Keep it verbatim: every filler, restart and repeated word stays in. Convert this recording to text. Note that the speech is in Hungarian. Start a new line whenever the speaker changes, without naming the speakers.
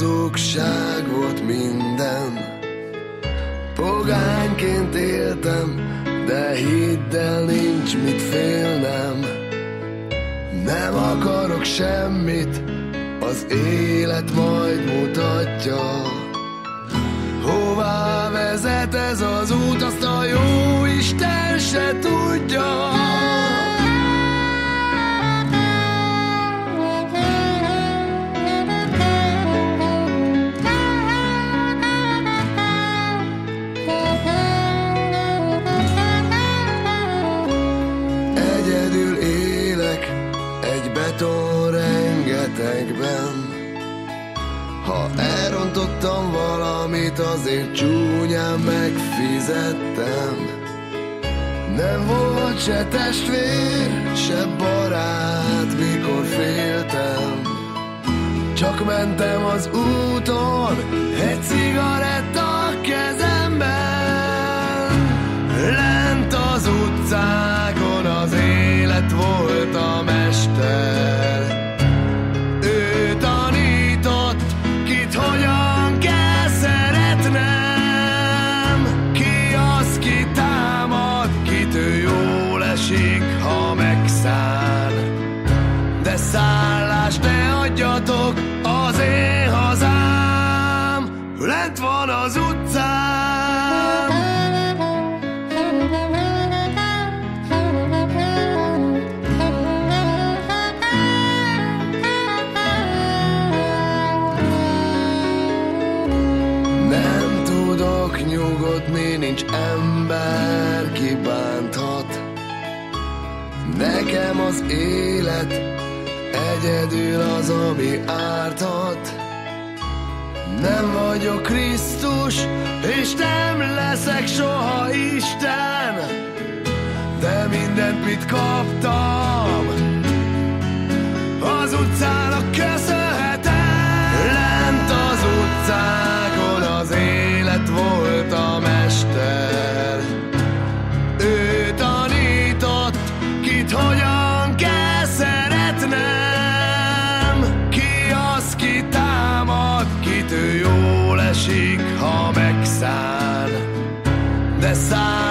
hazugság volt minden. Pogányként éltem, de hidd el, nincs mit félnem. Nem akarok semmit, az élet majd mutatja. Hová vezet ez az út, azt a jó Isten se tudja. Egyedül élek egy beton rengetegben. Ha elrontottam valamit, azért csúnyán megfizettem. Nem volt se testvér, se barát, mikor féltem. Csak mentem az úton, egy cigaretta a kezemben. Lent az utcákon az élet volt a mester. Ő tanított, kit hogyan kell szeretnem. Ki az, ki támad, kit ő jól esik, ha megszáll. De szállást ne adjatok, az én hazám lent van az utcán. Nem tudok nyugodni, nincs ember, ki bánthat. Nekem az élet egyedül az, ami árthat. Nem vagyok Krisztus, és nem leszek soha Isten, de mindent, mit kaptam, az utcának köszönhetem. Lent az utcákon az élet volt a mester. Ő tanított, kit hogyan kell szeretnem. Ki az, ki támad, kit ő jól esik, ha megszáll. De száll